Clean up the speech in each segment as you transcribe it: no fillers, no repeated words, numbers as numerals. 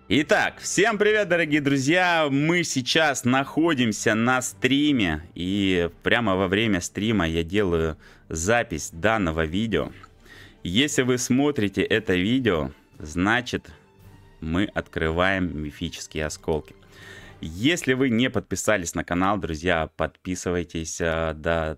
Итак, всем привет, дорогие друзья! Мы сейчас находимся на стриме, и прямо во время стрима я делаю запись данного видео. Если вы смотрите это видео, значит мы открываем мифические осколки. Если вы не подписались на канал, друзья, подписывайтесь. До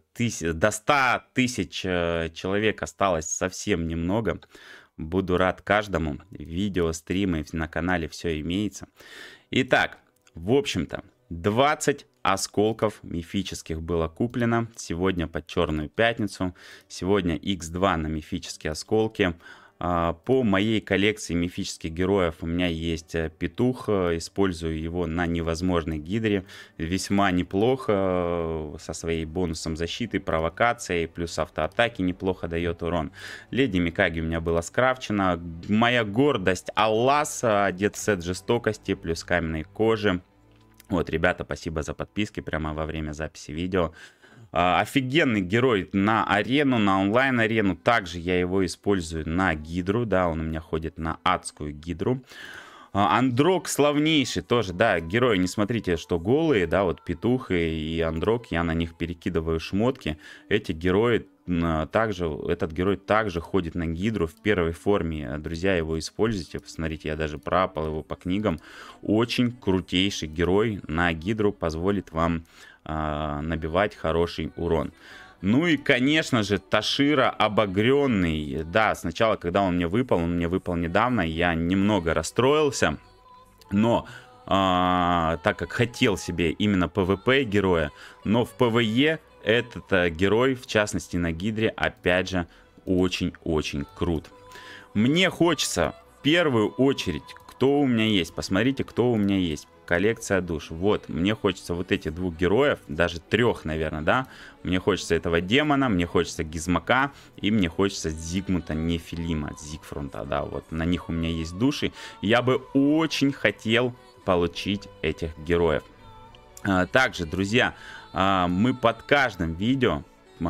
100 тысяч человек осталось совсем немного. Буду рад каждому. Видео, стримы на канале, все имеется. Итак, в общем-то, 20 осколков мифических было куплено. Сегодня под Черную пятницу. Сегодня X2 на мифические осколки. По моей коллекции мифических героев у меня есть петух. Использую его на невозможной гидре. Весьма неплохо. Со своей бонусом защиты, провокацией. Плюс автоатаки неплохо дает урон. Леди Микаги у меня была скрафчена. Моя гордость Аллас. Одет сет жестокости. Плюс каменной кожи. Вот, ребята, спасибо за подписки прямо во время записи видео. Офигенный герой на арену, на онлайн-арену. Также я его использую на гидру. Да, он у меня ходит на адскую гидру. Андрок славнейший тоже, да, герои, не смотрите, что голые, да, вот петух и Андрок, я на них перекидываю шмотки. Эти герои также, этот герой также ходит на гидру в первой форме. Друзья, его используйте. Посмотрите, я даже пропал его по книгам. Очень крутейший герой на гидру, позволит вам набивать хороший урон. Ну и, конечно же, Ташира обогренный. Да, сначала, когда он мне выпал недавно, я немного расстроился. Но так как хотел себе именно PvP героя, но в PvE этот герой, в частности на гидре, опять же, очень-очень крут. Мне хочется в первую очередь, кто у меня есть, посмотрите, кто у меня есть. Коллекция душ. Вот, мне хочется вот этих двух героев, даже трех, наверное, да. Мне хочется этого демона, мне хочется Гизмака и мне хочется Зигмунта Нефилима, Зигфрунта, да. Вот, на них у меня есть души. Я бы очень хотел получить этих героев. Также, друзья, мы под каждым видео,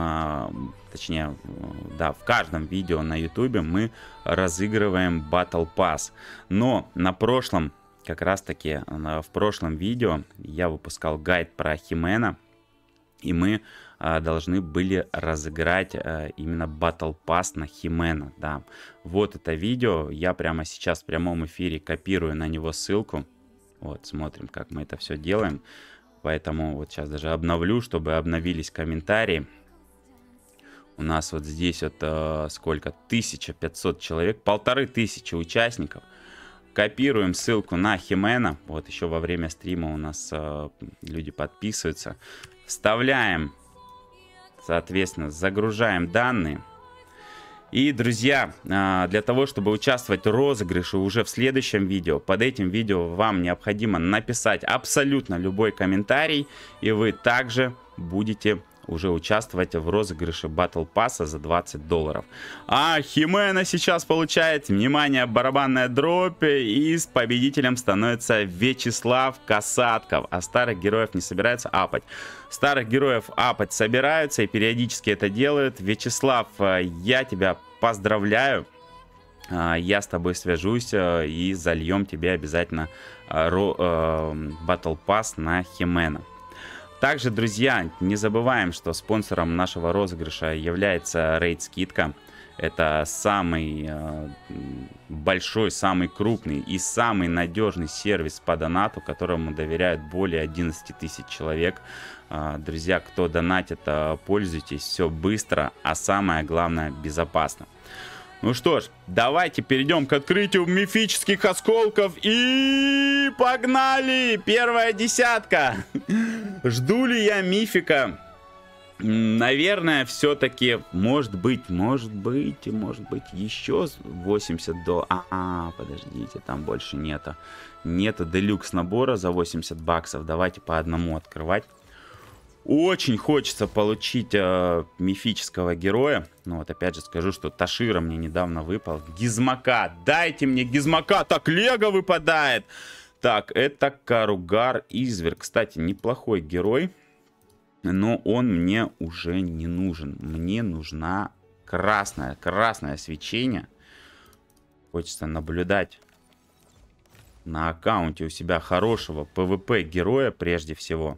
точнее, да, в каждом видео на YouTube мы разыгрываем Battle Pass. Но на прошлом, как раз таки в прошлом видео я выпускал гайд про Химена, и мы должны были разыграть именно Battle Pass на Химена, да. Вот это видео, я прямо сейчас в прямом эфире копирую на него ссылку. Вот, смотрим, как мы это все делаем. Поэтому вот сейчас даже обновлю, чтобы обновились комментарии. У нас вот здесь вот сколько? 1500 человек, 1500 участников. Копируем ссылку на Химена. Вот еще во время стрима у нас люди подписываются. Вставляем, соответственно, загружаем данные. И, друзья, для того, чтобы участвовать в розыгрыше уже в следующем видео, под этим видео вам необходимо написать абсолютно любой комментарий. И вы также будете уже участвовать в розыгрыше Battle Pass за $20. А Химена сейчас получает, внимание, барабанная дробь, и с победителем становится Вячеслав Касатков. А старых героев не собираются апать. Старых героев апать собираются и периодически это делают. Вячеслав, я тебя поздравляю. Я с тобой свяжусь и зальем тебе обязательно Battle Pass на Химена. Также, друзья, не забываем, что спонсором нашего розыгрыша является Raid Скидка. Это самый большой, самый крупный и самый надежный сервис по донату, которому доверяют более 11 тысяч человек. Друзья, кто донатит, пользуйтесь, все быстро, а самое главное, безопасно. Ну что ж, давайте перейдем к открытию мифических осколков и погнали! Первая десятка! Жду ли я мифика? Наверное, все-таки, может быть, еще 80 до... Подождите, там больше нету. Нету делюкс набора за 80 баксов. Давайте по одному открывать. Очень хочется получить мифического героя. Ну вот опять же скажу, что Ташира мне недавно выпал. Гизмака. Дайте мне Гизмака. Так, Лего выпадает. Так, это Каругар Изверг. Кстати, неплохой герой. Но он мне уже не нужен. Мне нужна красное свечение. Хочется наблюдать на аккаунте у себя хорошего PvP героя прежде всего.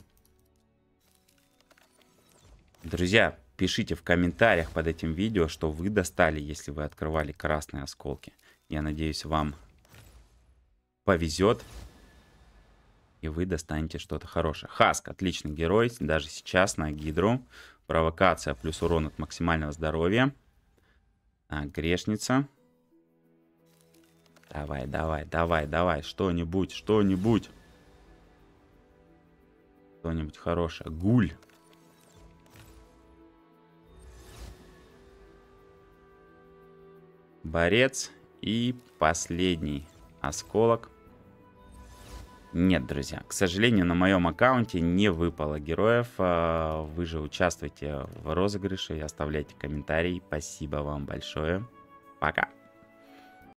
Друзья, пишите в комментариях под этим видео, что вы достали, если вы открывали красные осколки. Я надеюсь, вам повезет, и вы достанете что-то хорошее. Хаск, отличный герой, даже сейчас на Гидру. Провокация плюс урон от максимального здоровья. Грешница. Давай, давай, давай, давай, что-нибудь, что-нибудь. Что-нибудь хорошее. Гуль. Борец. И последний осколок. Нет, друзья, к сожалению, на моем аккаунте не выпало героев. Вы же участвуйте в розыгрыше и оставляйте комментарии. Спасибо вам большое. Пока.